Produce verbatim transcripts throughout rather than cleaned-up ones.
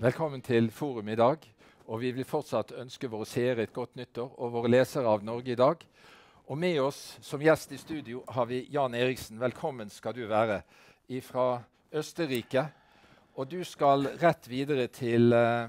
Velkommen til Forum i dag, og vi vil fortsatt ønske våre seere et godt nyttår, og våre lesere av Norge i dag. Og med oss som gjest i studio har vi Jan Eriksen. Velkommen skal du være fra Østerrike. Og du skal rett videre til uh...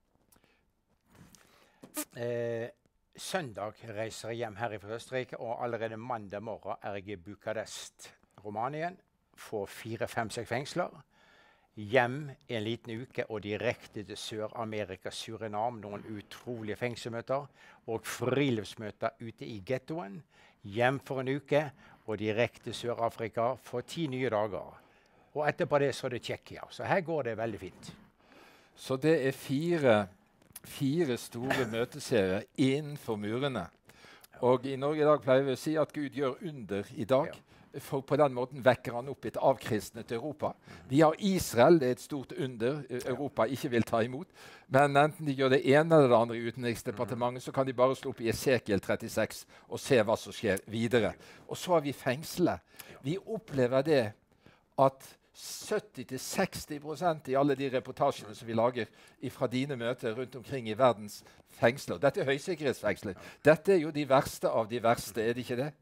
eh, Søndag reiser jeg hjem her fra Østerrike, og allerede mandag morgen er jeg i Bukarest, Romanien, for fire, fem, seks fengsler. Hjem en liten uke og direkte til Sør-Amerika, Surinam, noen utrolige fengselsmøter og friluftsmøter ute i ghettoen. Hjem for en uke og direkte til Sør-Afrika for ti nye dager. Og etterpå det så er det Tsjekkia. Så her går det veldig fint. Så det er fire, fire store møteserier innenfor murene. Og i Norge i dag pleier vi å si at Gud gjør under i dag. Ja. For på den måten vekker han opp et avkristnet Europa. Vi har Israel, det er et stort under Europa ikke vil ta imot. Men enten de gjør det ene eller det andre i utenriksdepartementet, så kan de bare slå opp i Esekiel trettiseks og se hva som skjer videre. Og så har vi fengslet. Vi opplever det at sytti til seksti prosent i alle de reportasjene som vi lager fra dine møter rundt omkring i verdens fengsler. Dette er høysikkerhetsfengsler. Dette er jo de verste av de verste, er det ikke det?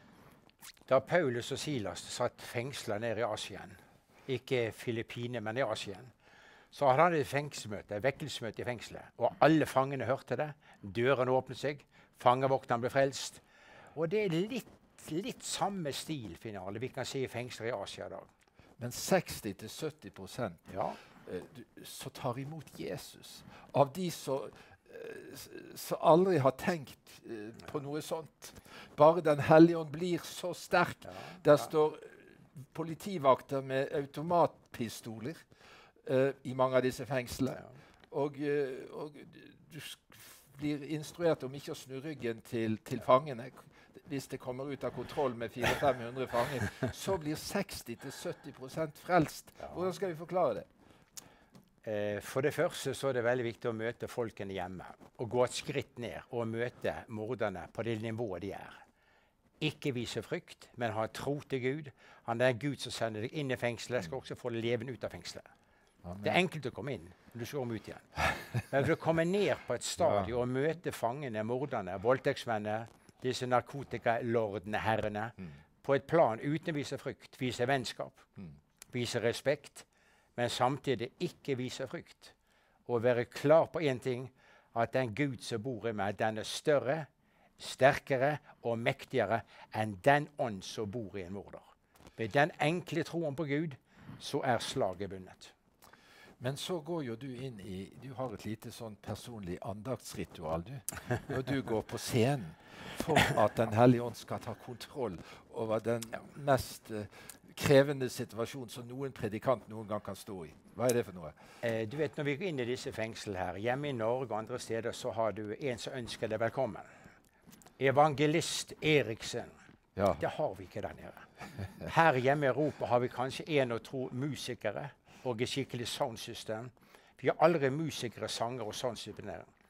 Da Paulus og Silas satt fengslet ned i Asien, ikke Filippine, men i Asien, så hadde han et fengselsmøte, et vekkelsesmøte i fengselet. Og alle fangene hørte det. Dørene åpnet seg. Fangevokteren ble frelst. Og det er litt, litt samme stilfinale vi kan se i fengsler i Asia i dag. Men seksti til sytti prosent ja. uh, så tar imot Jesus. Av de som som aldri har tenkt uh, på noe sånt. Bare Den hellige ånd blir så sterk. Ja, Der ja. står politivakter med automatpistoler uh, i mange av disse fengslene. Ja. Og, uh, og du blir instruert om ikke å snu ryggen til, til fangene. Hvis det kommer ut av kontroll med fire til fem hundre fanger, så blir seksti til sytti prosent frelst. Ja. Hvordan skal vi forklare det? Eh, for det første så er det veldig viktig å møte folkene hjemme. Og gå et skritt ned og møte morderne på det nivået de er. Ikke vise frykt, men ha tro til Gud. Han er Gud som sender deg inn i fengselet. Skal også få leven ut av fengselet. Amen. Det er enkelt å komme inn, men du skal komme ut igjen. Men for å komme ned på et stadion og møte fangene, morderne, voldtektsmennene, disse narkotikalordene, herrene, mm. på et plan uten å vise frykt, vise vennskap, mm. vise respekt, men samtidig ikke vise frykt. Og være klar på en ting, at den Gud som bor i meg, den er større, sterkere og mektigere enn den ånd som bor i en morder. Ved den enkle troen på Gud, så er slaget vunnet. Men så går jo du inn i, du har et lite sånn personlig andaktsritual, du. Og du går på scenen for at Den hellige ånd skal ta kontroll over den mest uh, krevende situasjon som noen predikant noen gang kan stå i. Hva er det for noe? Eh, du vet, når vi går inn i disse fengslene her, hjemme i Norge og andre steder, så har du en som ønsker deg velkommen. Evangelist Eriksen. Ja. Det har vi ikke der nede. Her hjemme i Europa har vi kanskje en og to musikere og et skikkelig soundsystem. Vi har aldri musikere, sanger og soundsystem.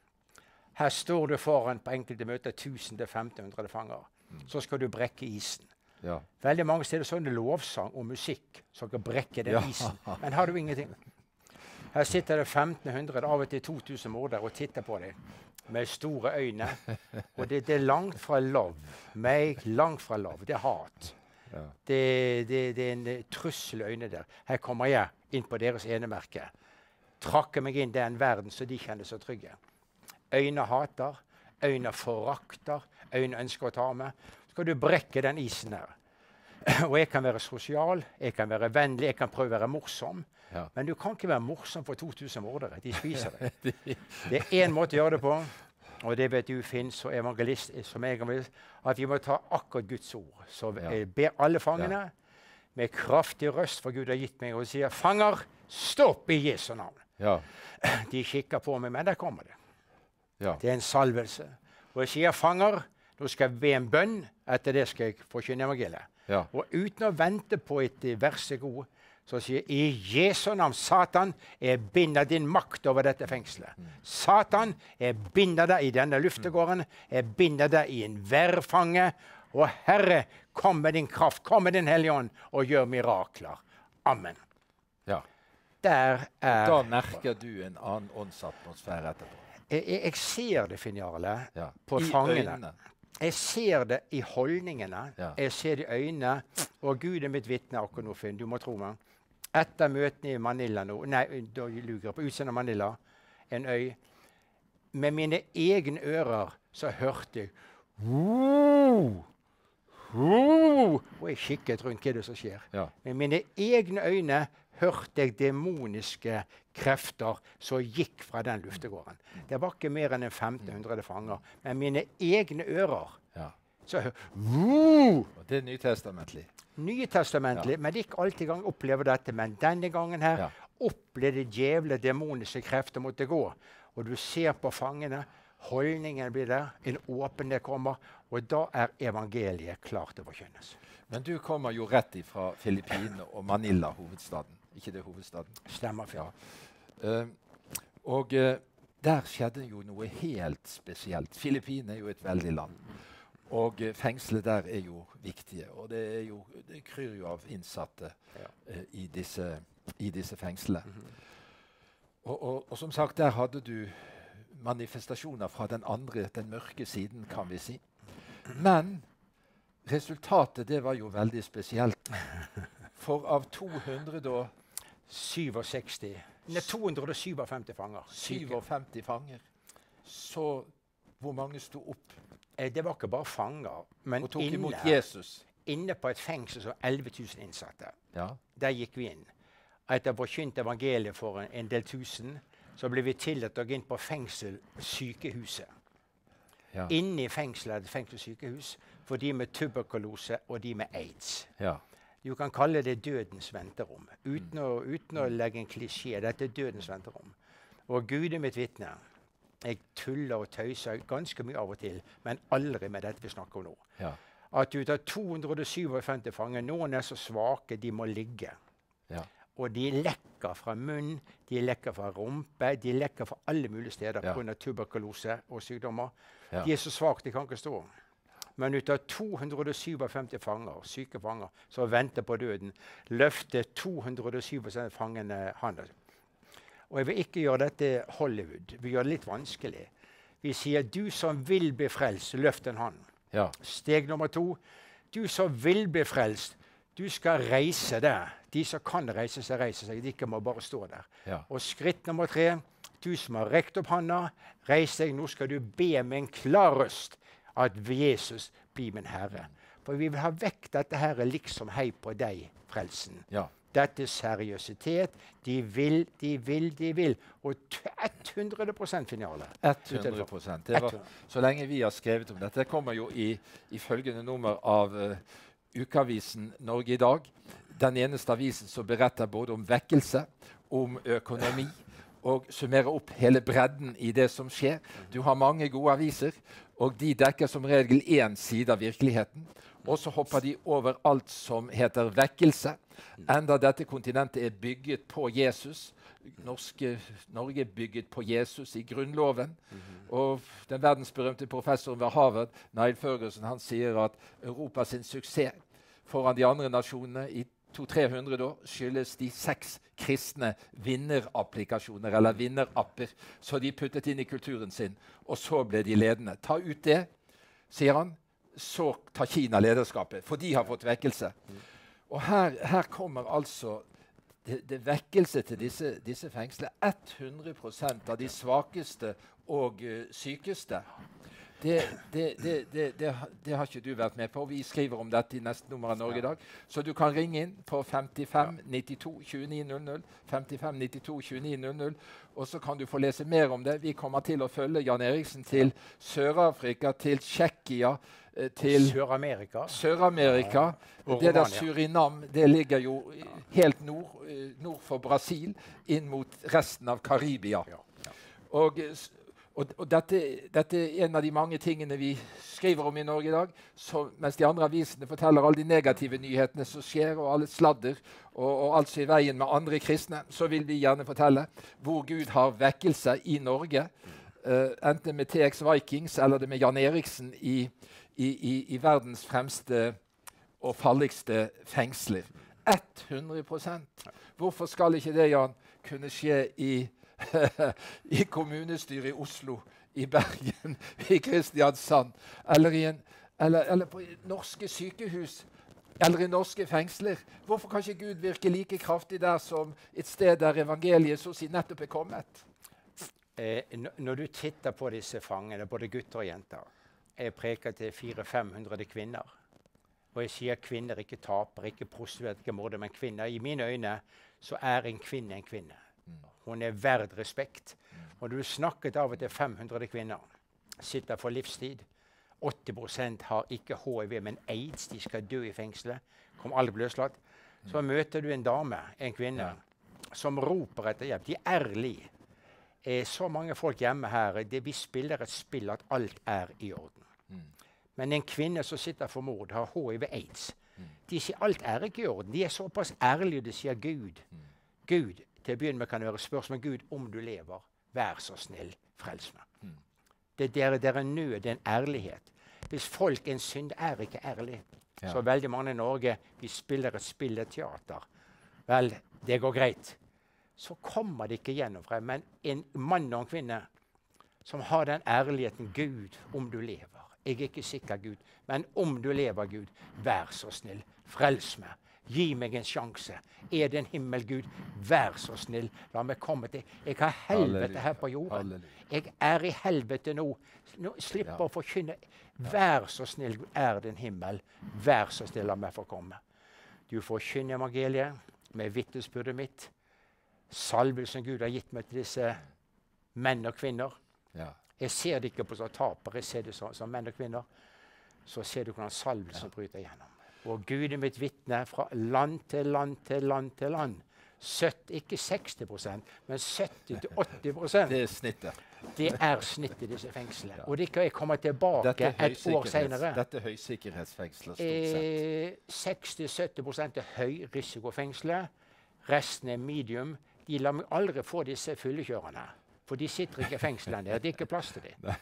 Her står du foran på enkelte møter tusen til femten hundre fanger. Mm. Så skal du brekke isen. Ja. Veldig mange steder så er det lovsang og musikk som kan brekke den ja. isen. Men har du ingenting. Her sitter det femten hundre, av og til to tusen mordere og titter på deg med store øyne. Og det, det er langt fra lov. Meg langt fra lov. Det er hat. Ja. Det, det, det er en trussel i øynene der. Her kommer jeg inn på deres enemerke. Trakker meg inn i den verden så de kjenner seg trygge. Øyne hater, øyne forakter, øyne ønsker å ta med. Så skal du brekke den isen her. Og jeg kan være sosial, jeg kan være vennlig, jeg kan prøve å være morsom. Ja. Men du kan ikke være morsom for to tusen mordere. De spiser det. Det er én måte å gjøre det på, og det vet du finnes som evangelist, som evangelist, at vi må ta akkurat Guds ord. Så jeg ber alle fangene ja. med kraftig røst, for Gud har gitt meg, og sier, fanger, stopp i Jesu navn. Ja. De kikker på meg, men der kommer det. Ja. Det er en salvelse. Og jeg sier, fanger, nå skal jeg be en bønn, etter det skal jeg forkynne evangeliet. Ja. Og uten å vente på et versegod, så sier jeg, i Jesu navn, Satan, jeg binder din makt over dette fengselet. Mm. Satan, jeg binder deg i denne luftegården, jeg binder deg i en værfange, og Herre, kom med din kraft, kom med din hellige ånd, og gjør mirakler. Amen. Ja. der er Da merker du en annen åndsatmosfære etterpå. Jeg, jeg, jeg ser det, Finn-Jarle, Ja. på I fangene. øynene. Jeg ser det i holdningene. Ja. Jeg ser det i øynene. Og Gud er mitt vitne akkurat nå, Finn. Du må tro meg. Etter møtene i Manila nå, nei, da luger jeg på utsiden av Manila, en øy, med mine egne ører så hørte jeg «Woo! Woo!» Og jeg kikket rundt hva det som skjer. Ja. Med mine egne øyne hørte jeg demoniske krefter som gikk fra den luftegården. Det var ikke mer enn en femten hundre fanger. Men mine egne ører Ja. så jeg «Woo!» Og det er nytestamentlig. Nye testamentlig, Ja. men de ikke alltid gang opplever dette. Men denne gangen her Ja. opplevde djevle demoniske krefter måtte gå. Og du ser på fangene, holdningen blir der, en åpenhet kommer, og da er evangeliet klart til å forkynnes. Men du kommer jo rett ifra Filippinene og Manila, hovedstaden. Ikke det hovedstaden? Stemmer, Finn. Ja. Uh, og uh, der skjedde jo noe helt spesielt. Filippinene er jo et veldig land. Og uh, fengselet der er jo viktige. Og det, er jo, det kryr jo av innsatte Ja. uh, i, disse, i disse fengslene. Mm -hmm. og, og, og som sagt, der hadde du manifestasjoner fra den andre, den mørke siden, kan vi si. Men resultatet, det var jo veldig spesielt. For av to hundre og syvogseksti. Nei, to hundre og syvogfemti fanger. syvogfemti fanger, så hvor mange sto opp Eh, Det var ikke bare fanger, men og tok inne, imot Jesus? inne på et fengsel som elleve tusen innsatte. Ja. Der gikk vi inn. Etter å ha forkynt evangeliet for en, en del tusen, så ble vi tillatt å gå inn på fengselssykehuset. Ja. Inne i fengselet er det fengselssykehus for de med tuberkulose og de med aids. Ja. Du kan kalle det dødens venterom. Uten å, uten å legge en klisjé. Dette er dødens venterom. Og Gud er mitt vitne. Jeg tuller og tøyser ganske mye av og til, men aldri med dette vi snakker om nå. Ja. At ut av to hundre og syvogfemti fanger, noen er så svake de må ligge. Ja. Og de lekker fra munn, de lekker fra rumpe, de lekker fra alle mulige steder Ja. pga. tuberkulose og sykdommer. Ja. De er så svake de kan ikke stå. Men ut av to hundre og syvogfemti fanger, syke fanger som venter på døden, løfter to hundre og syvogfemti fangene hånda. Og jeg vil ikke gjøre dette Hollywood. Vi gjør det litt vanskelig. Vi sier 'du som vil bli frelst, løft en hånd'. Ja. Steg nummer to. Du som vil bli frelst, du skal reise deg. De som kan reise seg, reiser seg. De ikke må bare stå der. Ja. Og skritt nummer tre. Du som har rekt opp handa, reis deg. Nå skal du be med en klar røst at Jesus blir min Herre. For vi vil ha vekk dette her liksom hei på deg, frelsen. Ja. Dette er seriøsitet. De vil, de vil, de vil. Og hundre prosent finale. hundre prosent. Det var så lenge vi har skrevet om dette. Det kommer jo i, i følgende nummer av uh, ukeavisen Norge i dag. Den eneste avisen som beretter både om vekkelse, om økonomi, og summerer opp hele bredden i det som skjer. Du har mange gode aviser, og de dekker som regel én side av virkeligheten. Og så hopper de over alt som heter vekkelse. Enda dette kontinentet er bygget på Jesus. Norske, Norge er bygget på Jesus i grunnloven. Mm-hmm. Og den verdensberømte professoren ved Harvard, Niall Ferguson, han sier at Europas suksess foran de andre nasjonene i to tre hundre år skyldes de seks kristne vinnerapplikasjoner, eller vinnerapper, så de puttet inn i kulturen sin. Og så ble de ledende. Ta ut det, sier han, så tar Kina lederskapet, for de har fått vekkelse. Mm. Og her, her kommer altså det, det vekkelse til disse, disse fengslene. hundre prosent av de svakeste og uh, sykeste. Det, det, det, det, det, det har ikke du vært med på. Vi skriver om dette i neste nummer av Norge i dag. Så du kan ringe inn på femtifem nittito tjueni null null, femtifem nittito tjueni null null, og så kan du få lese mer om det. Vi kommer til å følge Jan Eriksen til Sør-Afrika, til Tsjekkia, til Sør-Amerika. Sør-Amerika. Ja. Det der Surinam, det ligger jo helt nord, nord for Brasil, inn mot resten av Karibia. Ja. Ja. Og, og, og dette, dette er en av de mange tingene vi skriver om i Norge i dag. Så, mens de andre avisene forteller alle de negative nyhetene som skjer, og alle sladder, og, og alt som er i veien med andre kristne, så vil vi gjerne fortelle hvor Gud har vekkelse i Norge. Uh, enten med T X Vikings eller det med Jan Eriksen i I, i, i verdens fremste og farligste fengsler. hundre prosent. Hvorfor skal ikke det, Jan, kunne skje i, i kommunestyret i Oslo, i Bergen, i Kristiansand, eller, i en, eller, eller på norske sykehus, eller i norske fengsler? Hvorfor kan ikke Gud virke like kraftig der som et sted der evangeliet så å si nettopp er kommet? Eh, når du titter på disse fangene, både gutter og jenter, jeg preker til fire til fem hundre kvinner. Og jeg sier kvinner ikke taper, ikke prostituert, ikke morder, men kvinner. I mine øyne så er en kvinne en kvinne. Hun er verd respekt. Og du snakket av og til fem hundre kvinner. Sitter for livstid. åtti prosent har ikke H I V, men aids. De skal dø i fengselet. Kom aldri løslatt. Så møter du en dame, en kvinne, som roper etter hjelp. De er ærlige. Eh, så mange folk hjemme her, det, vi spiller et spill at alt er i orden. Mm. Men en kvinne som sitter for mord, har H I V aids. Mm. De sier alt er ikke i orden. De er såpass ærlige, de sier Gud. Mm. Gud, til å begynne med kan høre spørsmål, Gud, om du lever, vær så snill, frels meg. Mm. Det, det, er, det er en nød, det er en ærlighet. Hvis folk, en synd, er ikke ærlig, ja. Så veldig mange i Norge, vi spiller et spill, et teater. Vel, det går greit. Så kommer det ikke gjennom frem. Men en mann og en kvinne som har den ærligheten, Gud, om du lever. Jeg er ikke sikker, Gud, men om du lever, Gud, vær så snill, frels meg. Gi meg en sjanse. Er det en himmel, Gud, vær så snill. La meg komme til. Jeg har helvete her på jorden. Halleluja. Jeg er i helvete nå. Nå slipper ja. Å forkynne. Vær så snill, Gud, er det en himmel. Vær så snill, la meg få komme. Du forkynner evangeliet med vitnesbyrdet mitt. Salvelsen Gud har gitt meg til disse menn og kvinner. Ja. Jeg ser det ikke på som taper, jeg ser det som, som menn og kvinner. Så ser du hvordan salvelsen ja. Bryter gjennom. Og Gud er mitt vitne fra land til land til land til land. sytti, ikke seksti prosent, men sytti til åtti prosent. Det er snittet. Det er snittet i disse fengslene. Ja. Og det kan jeg komme tilbake et år senere. Dette er høysikkerhetsfengsler stort sett. Eh, seksti til sytti prosent er høyrisikofengsler. Resten er medium. De lar meg aldri få disse fyllekjørerne. For de sitter ikke i fengslene. Det er ikke plass til dem.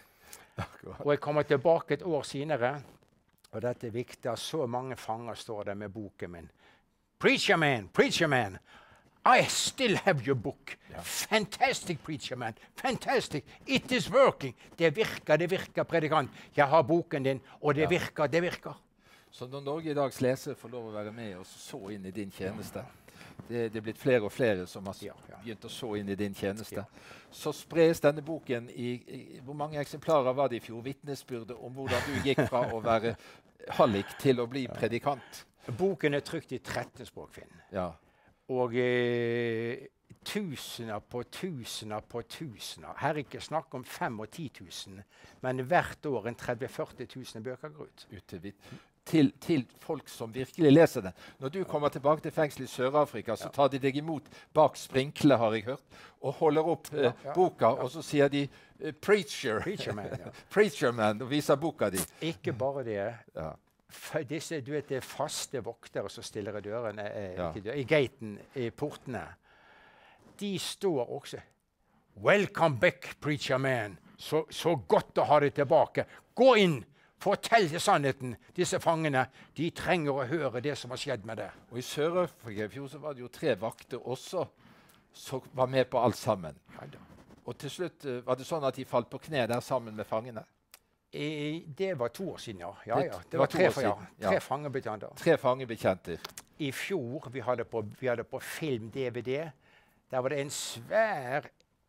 Og jeg kommer tilbake et år senere. Og dette er viktig. Så mange fanger står der med boken min. Preacher man, preacher man. I still have your book. Ja. Fantastic, preacher man. Fantastic. It is working. Det virker, det virker, predikant. Jeg har boken din, og det ja. Virker, det virker. Så når Norge i dags leser får lov å være med og så inn i din tjeneste, det, det er blitt flere og flere som har ja, ja. Begynt å så inn i din tjeneste, ja. Så spres denne boken i, i hvor mange eksemplarer var det i fjor? Vitnesbyrde om hvordan du gikk fra å være hallik til å bli ja. Predikant. Boken er trykt i tretten språk, Finn. Ja. Og eh, tusener på tusener på tusener. Her er ikke snakk om fem og ti tusen, men hvert år en tretti til førti tusen bøker går ut. ut til, til, til folk som virkelig leser det. Når du kommer tilbake til fengsel i Sør-Afrika, så tar de deg imot bak sprinkler, har jeg hørt, og holder opp eh, ja, ja, boka, ja. Og så sier de uh, preacher, preacher man, ja. preacher man, og viser boka di. Ikke bare det. Ja. Disse, du vet, det er faste voktere som stiller i dørene, eh, ja. dør, i gaten, i portene. De står også. Welcome back, preacher man. Så, så godt å ha deg tilbake. Gå inn, fortell til sannheten. Disse fangene, de trenger å høre det som har skjedd med det. Og i Sør-Afrika i fjor så var det jo tre vakter også som var med på alt sammen. Ja, og til slutt uh, var det sånn at de falt på kne der sammen med fangene. I, det var to år siden, ja. ja, ja. Det, det var, var tre, for, ja. tre ja. fangebetjenter. Tre fangebetjenter. I fjor, vi hadde på, vi hadde på film D V D, der var det en svær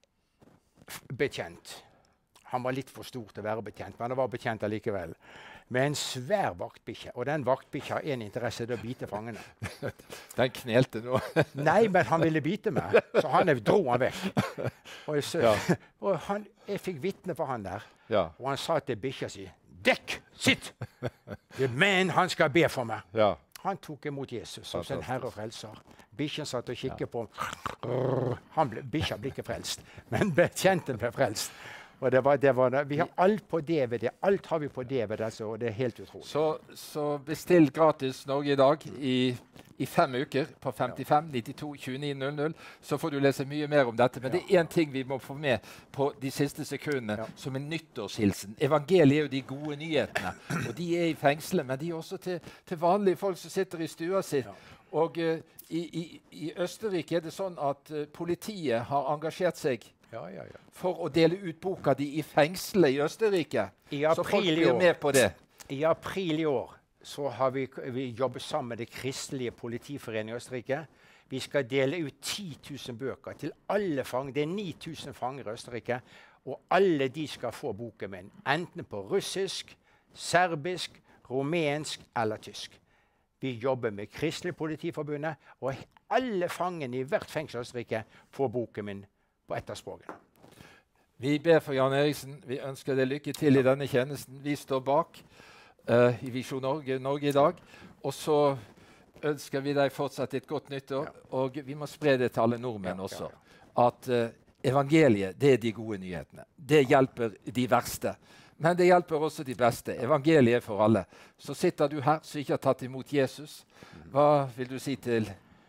betjent. Han var litt for stor til å være betjent, men han var betjent allikevel. Med en svær vaktbikkje. Og den vaktbikkja har en interesse, det å bite fangene. Den knelte nå. Nei, men han ville bite meg, så han dro han vekk. Og jeg, så, ja. og han, jeg fikk vitne for han der. Ja. Og han sa til bikkja si, dekk, sitt! Det er men han skal be for meg. Ja. Han tok imot Jesus som sin herre og frelser. Bikkjen satt og kikket ja. På ham. Bikkja ble ikke frelst, men betjenten ble frelst. Og det var, det var, vi har alt på D V D. Alt har vi på D V D, altså, og det er helt utrolig. Så, så bestill gratis Norge i dag i, i fem uker på femtifem nittito tjueni null null. Så får du lese mye mer om dette. Men ja. Det er én ting vi må få med på de siste sekundene ja. Som en nyttårshilsen. Evangeliet er jo de gode nyhetene. Og de er i fengselet, men de er også til, til vanlige folk som sitter i stua si. Ja. Og uh, i, i, i Østerrike er det sånn at uh, politiet har engasjert seg ja, ja, ja. for å dele ut boka di i fengselet i Østerrike. I så folk blir med på det. I april i år så har vi, vi jobbet sammen med det kristelige politiforeningen i Østerrike. Vi skal dele ut ti tusen bøker til alle fanger. Det er ni tusen fanger i Østerrike. Og alle de skal få boken min, enten på russisk, serbisk, rumensk eller tysk. Vi jobber med Kristelig Politiforbundet, og alle fangene i hvert fengsel i Østerrike får boken min på ett av språkene. Vi ber for Jan Eriksen. Vi ønsker deg lykke til i denne tjenesten. Vi står bak uh, i Visjon Norge, Norge i dag. Og så ønsker vi deg fortsatt et godt nyttår. Ja. Og vi må spre det til alle nordmenn ja, også. Ja, ja. At uh, evangeliet, det er de gode nyhetene. Det hjelper de verste. Men det hjelper også de beste. Evangeliet er for alle. Så sitter du her som ikke har tatt imot Jesus. Hva vil du si til?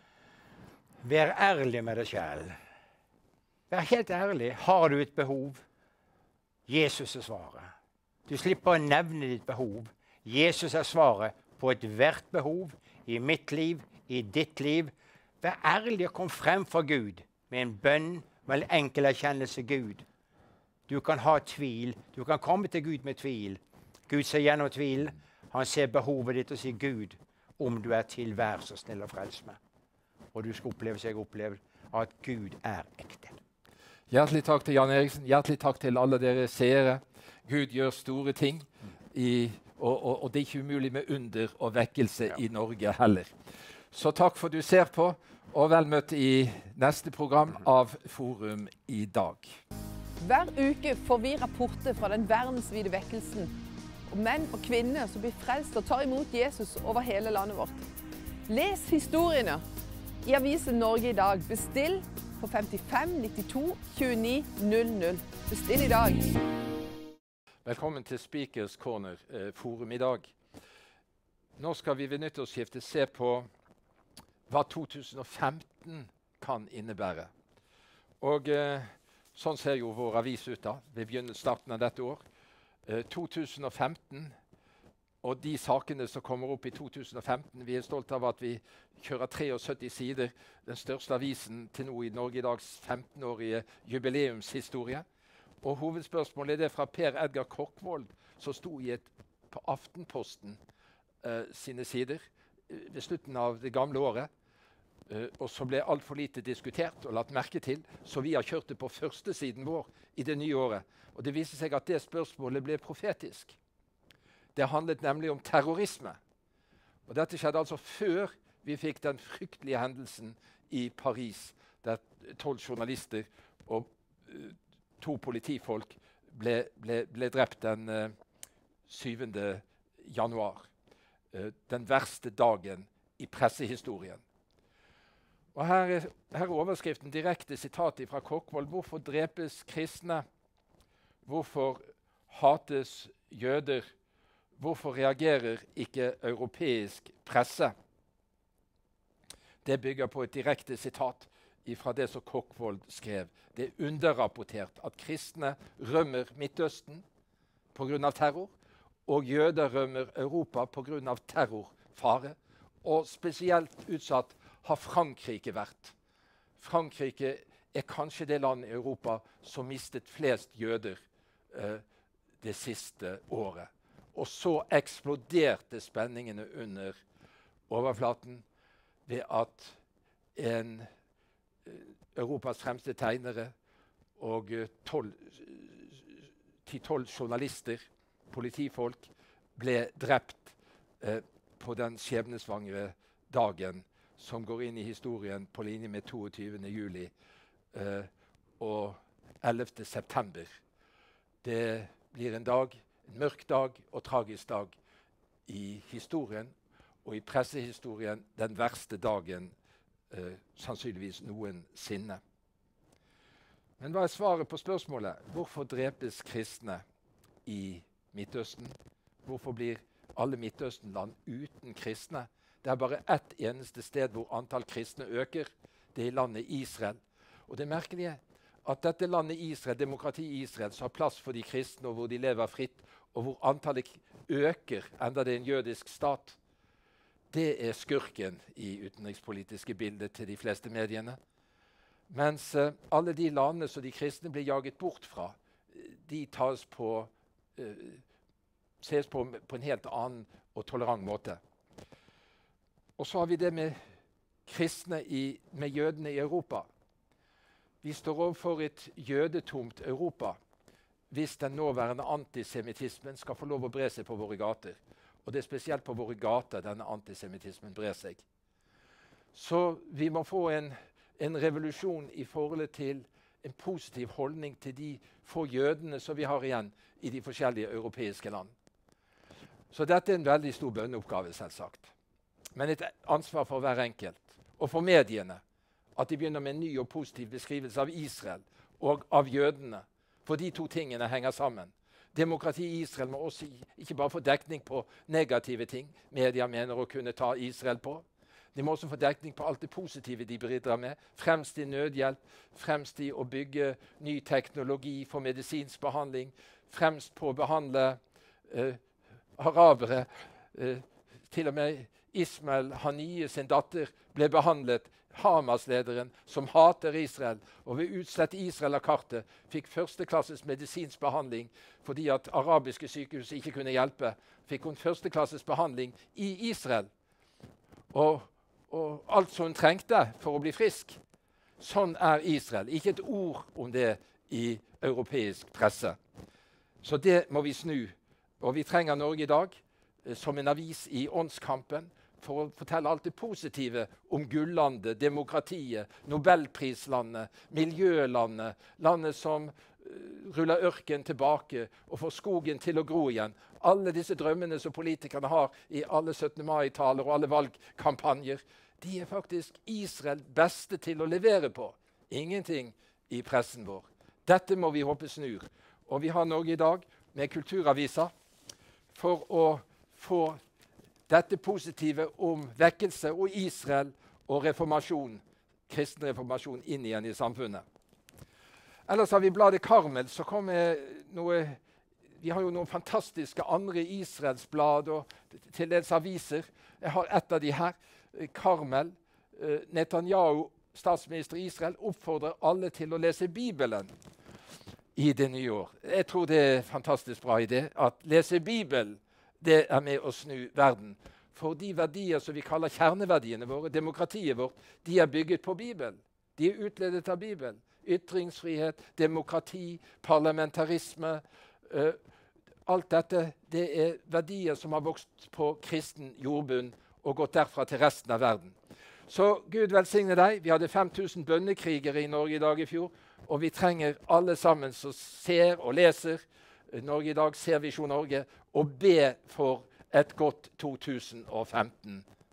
Vær ærlig med deg selv. Vær helt ærlig. Har du et behov? Jesus er svaret. Du slipper å nevne ditt behov. Jesus er svaret på ethvert behov i mitt liv, i ditt liv. Vær ærlig og kom frem for Gud med en bønn, med en enkel erkjennelse Gud. Du kan ha tvil. Du kan komme til Gud med tvil. Gud ser gjennom tvilen. Han ser behovet ditt og sier, Gud, om du er til, vær så snill og frels meg. Og du skal oppleve seg opplevd at Gud er ekte. Hjertelig takk til Jan Eriksen. Hjertelig takk til alle dere seere. Gud gjør store ting, i, og, og, og det er ikke umulig med under og vekkelse ja. I Norge heller. Så takk for du ser på, og vel møtt i neste program av Forum i dag. Hver uke får vi rapporter fra den verdensvide vekkelsen og menn og kvinner som blir frelst og tar imot Jesus over hele landet vårt. Les historiene i avisen Norge i dag. Bestill på femtifem nittito tjueni null null. Bestill i dag. Velkommen til Speakers Corner eh, Forum i dag. Nå skal vi ved nyttårsskiftet se på hva to tusen og femten kan innebære. Og eh, sånn ser jo vår avis ut da. Vi begynner starten av dette år. Eh, to tusen og femten, og de sakene som kommer opp i to tusen og femten. Vi er stolt av at vi kjører syttitre sider, den største avisen til nå i Norge i dags femtenårige jubileumshistorie. Og hovedspørsmålet er det fra Per Edgar Korkvold, som sto i et, på Aftenposten eh, sine sider eh, ved slutten av det gamle året. Uh, og så ble alt for lite diskutert og lagt merke til, så vi har kjørt det på første siden vår i det nye året. Og det viser seg at det spørsmålet ble profetisk. Det handlet nemlig om terrorisme. Og dette skjedde altså før vi fikk den fryktelige hendelsen i Paris, der tolv journalister og uh, to politifolk ble, ble, ble drept den uh, syvende januar. Uh, den verste dagen i pressehistorien. Og her er, her er overskriften direkte sitat fra Korkvold. Hvorfor drepes kristne? Hvorfor hates jøder? Hvorfor reagerer ikke europeisk presse? Det bygger på et direkte sitat fra det som Korkvold skrev. Det er underrapportert at kristne rømmer Midtøsten på grunn av terror, og jøder rømmer Europa på grunn av terrorfare. Og spesielt utsatt har Frankrike vært. Frankrike er kanskje det land i Europa som mistet flest jøder eh, det siste året. Og så eksploderte spenningene under overflaten ved at en eh, Europas fremste tegnere og ti-tolv journalister, politifolk, ble drept eh, på den skjebnesvangre dagen som går inn i historien på linje med toogtyvende juli eh, og ellevte september. Det blir en dag, en mørk dag og tragisk dag i historien, og i pressehistorien den verste dagen eh, sannsynligvis noensinne. Men hva er svaret på spørsmålet? Hvorfor drepes kristne i Midtøsten? Hvorfor blir alle Midtøsten-land uten kristne? Det er bare ett eneste sted hvor antall kristne øker. Det er i landet Israel. Og det merkelige er at dette landet Israel, demokrati i Israel, som har plass for de kristne, og hvor de lever fritt, og hvor antallet øker, enda det er en jødisk stat, det er skurken i utenrikspolitiske bildet til de fleste mediene. Mens uh, alle de landene som de kristne blir jaget bort fra, de tas på, uh, ses på på en helt annen og tolerant måte. Og så har vi det med kristne i, med jødene i Europa. Vi står overfor et jødetomt Europa hvis den nåværende antisemittismen skal få lov å bre seg på våre gater. Og det er spesielt på våre gater denne antisemittismen brer seg. Så vi må få en, en revolusjon i forhold til en positiv holdning til de få jødene som vi har igjen i de forskjellige europeiske land. Så dette er en veldig stor bønneoppgave, selvsagt. Men et ansvar for hver enkelt, og for mediene, at de begynner med en ny og positiv beskrivelse av Israel og av jødene. For de to tingene henger sammen. Demokrati i Israel må også ikke bare få dekning på negative ting media mener å kunne ta Israel på. De må også få dekning på alt det positive de bidrar med. Fremst i nødhjelp, fremst i å bygge ny teknologi for medisinsk behandling, fremst på å behandle eh, arabere. Eh, til og med Ismail Haniyeh sin datter ble behandlet, Hamas-lederen som hater Israel, og ved utslett Israel av kartet fikk førsteklasses medisinsk behandling fordi at arabiske sykehus ikke kunne hjelpe. Fikk hun førsteklasses behandling i Israel. Og, og alt som hun trengte for å bli frisk. Sånn er Israel. Ikke et ord om det i europeisk presse. Så det må vi snu. Og vi trenger Norge i dag eh, som en avis i åndskampen, for å fortelle alt det positive om gullandet, demokratiet, nobelprislandet, miljølandet, landet som uh, ruller ørken tilbake og får skogen til å gro igjen. Alle disse drømmene som politikerne har i alle syttende mai-taler og alle valgkampanjer, de er faktisk Israel beste til å levere på. Ingenting i pressen vår. Dette må vi håpe snur. Og vi har Norge i dag med kulturaviser for å få dette positive om vekkelse og Israel og reformasjon, kristen reformasjon inn igjen i samfunnet. Ellers har vi bladet Karmel, så kommer noe, vi har jo noen fantastiske andre Israelsblad og til dels aviser. Jeg har et av de her, Karmel. Netanyahu, statsminister i Israel, oppfordrer alle til å lese Bibelen i det nye år. Jeg tror det er en fantastisk bra idé, at lese Bibelen, det er med å snu verden. For de verdier som vi kaller kjerneverdiene våre, demokratiet vårt, de er bygget på Bibelen. De er utledet av Bibelen. Ytringsfrihet, demokrati, parlamentarisme. Uh, alt dette det er verdier som har vokst på kristen jordbunn og gått derfra til resten av verden. Så Gud velsigne deg. Vi hadde fem tusen bønnekrigere i Norge i dag i fjor, og vi trenger alle sammen som ser og leser Norge i dag, ser Visjon Norge, og be for et godt to tusen og femten.